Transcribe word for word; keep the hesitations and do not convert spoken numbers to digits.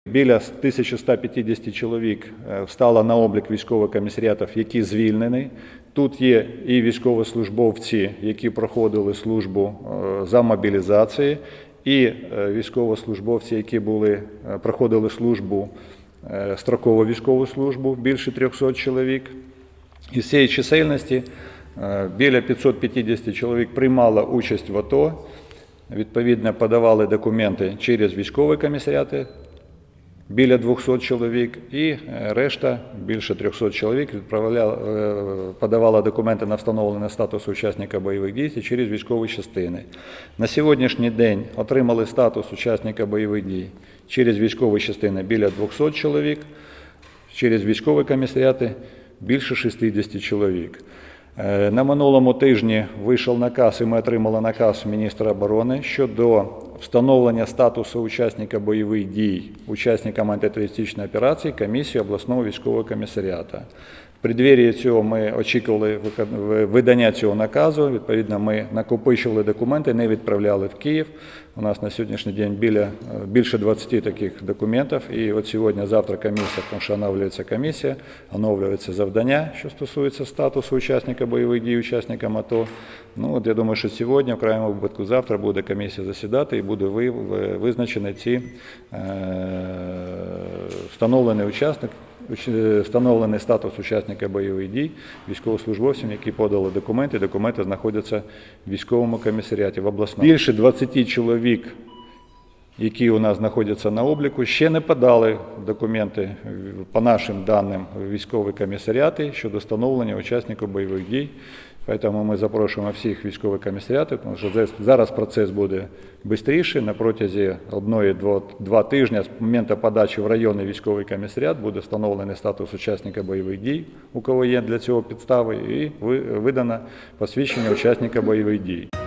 Біля тисячі ста п'ятдесят чоловік стало на облік військових комісаріатів, які звільнені. Тут є і військовослужбовці, які проходили службу за мобілізацією, і військовослужбовці, які були, проходили службу, строкову військову службу, більше трьохсот чоловік. Із цієї чисельності біля п'ятсот п'ятдесят чоловік приймало участь в АТО, відповідно подавали документи через військові комісаріати, біля двохсот чоловік, і решта, більше трьохсот чоловік, подавала документи на встановлення статусу учасника бойових дій через військові частини. На сьогоднішній день отримали статус учасника бойових дій через військові частини біля двохсот чоловік, через військові комісаріати більше шістдесят чоловік. На минулому тижні вийшов наказ, і ми отримали наказ міністра оборони щодо встановлення статусу учасника бойових дій учасникам антитерористичної операції комісії обласного військового комісаріату. В преддверії цього ми очікували видання цього наказу, відповідно ми накопичували документи, не відправляли в Київ. У нас на сьогоднішній день біля, більше двадцяти таких документів, і от сьогодні-завтра комісія, тому що оновлюється комісія, оновлюється завдання, що стосується статусу учасника бойових дій, учасникам АТО. Ну, от я думаю, що сьогодні, в крайньому випадку завтра, буде комісія засідати і буде визначений ці е, встановлений учасник, встановлений статус учасника бойових дій військовослужбовцям, які подали документи. Документи знаходяться в військовому комісаріаті в обласному. Більше двадцяти чоловік, які у нас знаходяться на обліку, ще не подали документи по нашим даним в військові комісаріати щодо встановлення учасників бойових дій. Тому ми запрошуємо всіх військових комісаріатів, тому що зараз процес буде швидше. На протязі одного-двох тижнів з моменту подачі в районний військовий комісаріат буде встановлений статус учасника бойових дій, у кого є для цього підстави, і видано посвідчення учасника бойових дій.